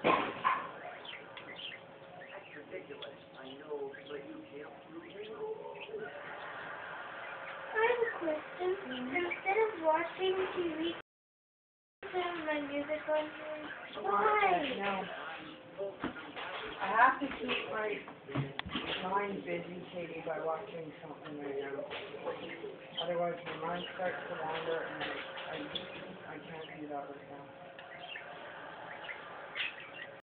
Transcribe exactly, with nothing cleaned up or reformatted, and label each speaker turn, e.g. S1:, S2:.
S1: I have a question. Instead of watching T V, put on my music on here. Why?
S2: No. I have to keep my mind busy, Katie, by watching something right now. Otherwise, my mind starts to wander, and I, I can't do that right now.